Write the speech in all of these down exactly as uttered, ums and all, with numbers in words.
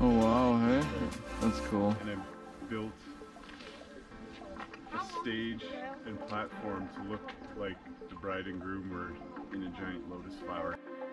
Oh wow, hey? That's cool. And I built a stage and platform to look like the bride and groom were in a giant lotus flower.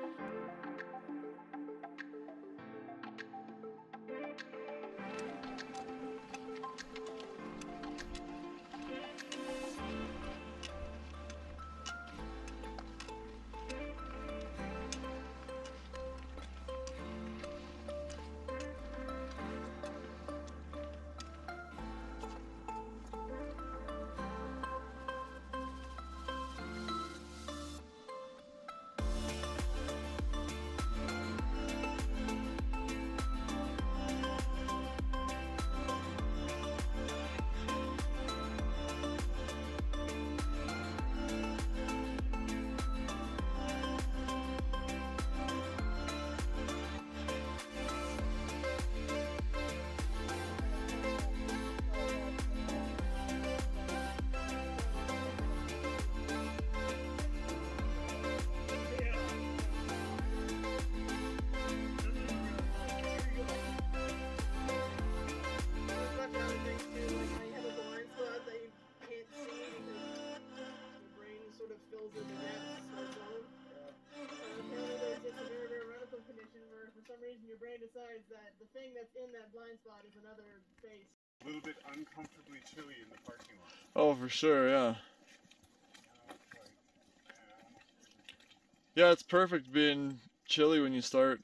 Your brain decides that the thing that's in that blind spot is another face. A little bit uncomfortably chilly in the parking lot. Oh, for sure, yeah. Yeah, it's perfect being chilly when you start.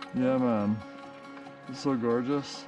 Yeah, man. It's so gorgeous.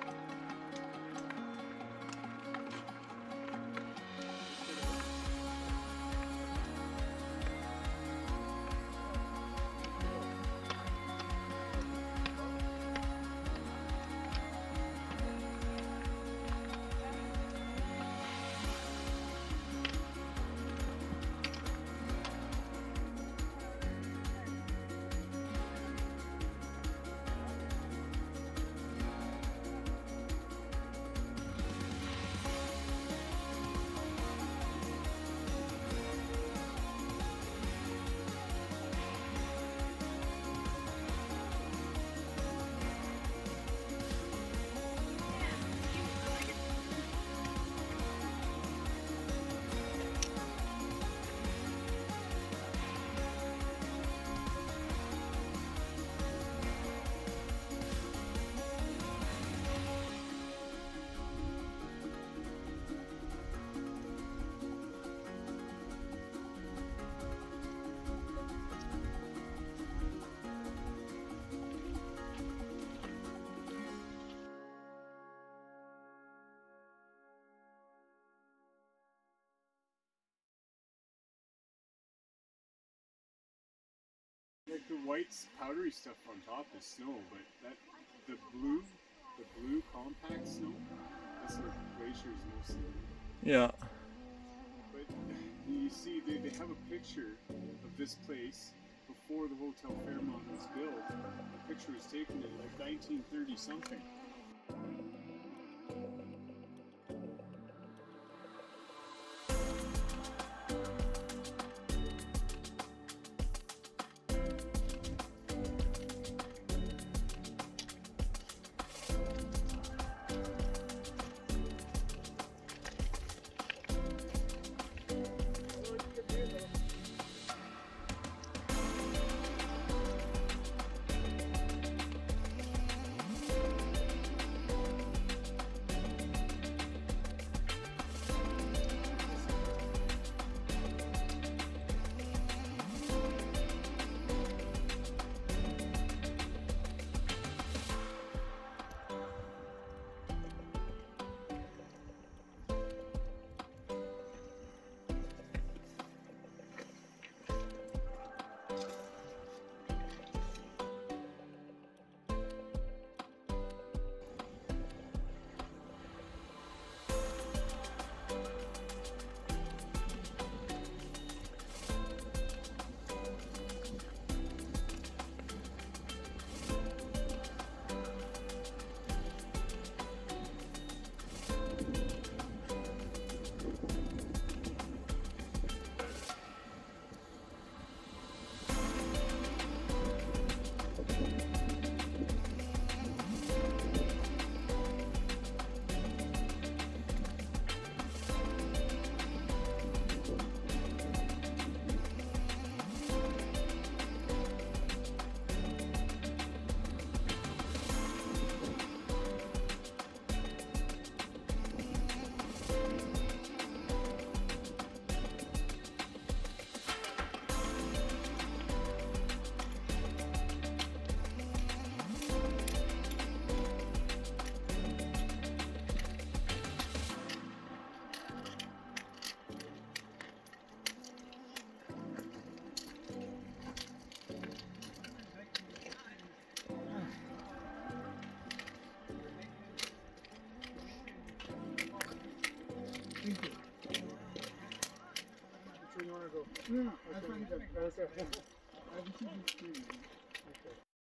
Like the white powdery stuff on top is snow, but that the blue, the blue compact snow, that's like glaciers mostly. Yeah. But you see, they, they have a picture of this place before the Hotel Fairmont was built. The picture was taken in like nineteen thirty something. No, no, that's fine. Okay. I haven't seen this.